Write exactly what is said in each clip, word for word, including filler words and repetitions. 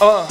Uh.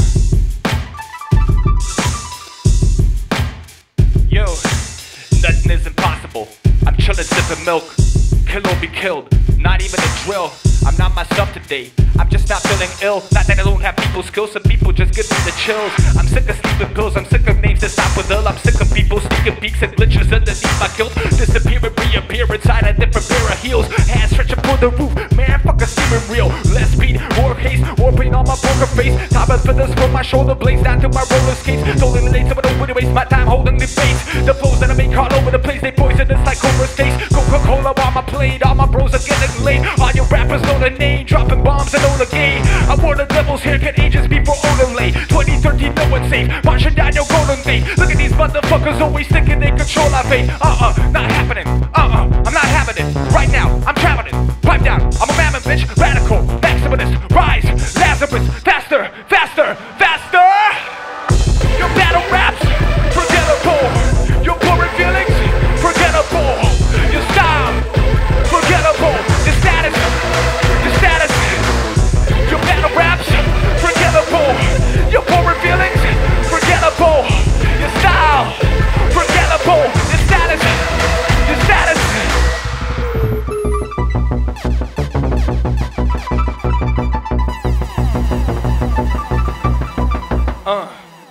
Yo, nothing is impossible. I'm chillin', sippin' milk. Kill or be killed, not even a drill. I'm not myself today, I'm just not feeling ill. Not that I don't have people skills, some people just give me the chills. I'm sick of sleeping pills, I'm sick of names that stop with ill. I'm sick of people sneaking peeks and glitches underneath my guilt. Disappear and reappear inside a different pair of heels. Hands stretching for the roof, man, fuck a steering reel. Less speed, more haste, more pain on my poker face. Top of feathers from my shoulder blades down to my roller skates. Don't eliminate some of the witty waste my time holding the face. The flows that I make all over the place, they poisonous like Cobra States. Coca-Cola on my plate, all my bros are getting late. All your rappers know the name, dropping bombs and all the game. I wore the devil's haircut ages before overlay. twenty thirteen, no one's safe, marching down your golden gate. Look at these motherfuckers always thinking they control our fate. Uh-uh, not happening, uh-uh, I'm not having it. Right now, I'm traveling, pipe down, I'm a mammoth bitch. Radical, maximalist, rise, Lazarus, faster, faster, faster. Your battle raps, forgettable. Your boring feelings, forgettable. Your style, forgettable. Your status, your status. Your battle raps, forgettable. Your boring feelings, forgettable. Your style, forgettable. Your status, your status. Uh.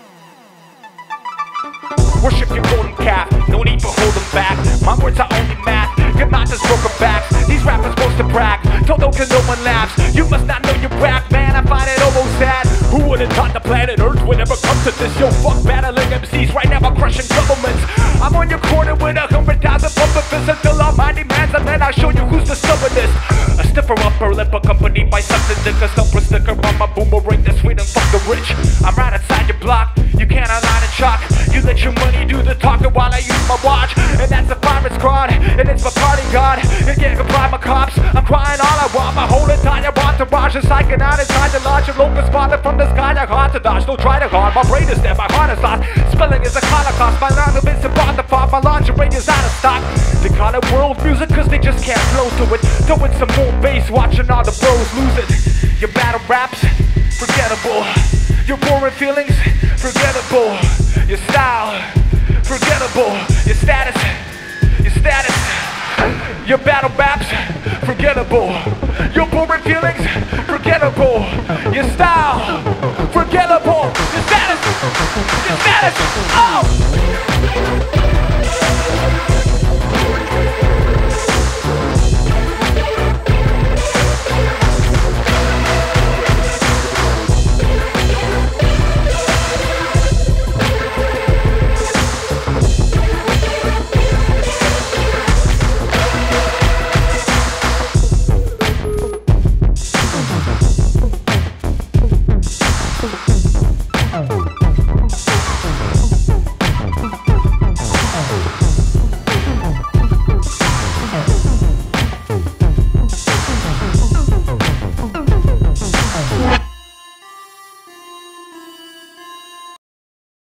Worship your golden calf, no need for holding back. My words are only math, your mouth is broken back. These rappers supposed to brag, don't know cause no one laughs. You must not know your rap, man, I find it almost sad. Who would've thought the planet Earth would ever come to this? Yo, fuck battling M Cs, right now I'm crushing governments. I'm on your corner with a hundred thousand pumping fists until all my demands, and then I'll show you who's the stubbornest. A stiffer upper lip accompanied by something thicker, stumper sticker on my boomerang that's sweet and fuck the rich. I'm right outside your block, you can't align and chalk. You let your money do the talking while I use my watch. And that's the pirate squad, and it's my party god. You can't comply my cops, I'm crying all I want. My whole entire entourage is psyching out inside the lodge. A locust spotted from the sky, like hard to dodge. Don't try to hard, my brain is dead, my heart is lost. Spelling is a holocaust, my language is about to pop. My lingerie is out of stock. They call it world music cause they just can't flow to it. Throwing some more bass, watching all the bros lose it. Your battle raps, forgettable. Your boring feelings, forgettable. Your style, forgettable. Your status, your status. Your battle raps, forgettable. Your boring feelings, forgettable. Your style, forgettable. Your status, your status. Oh!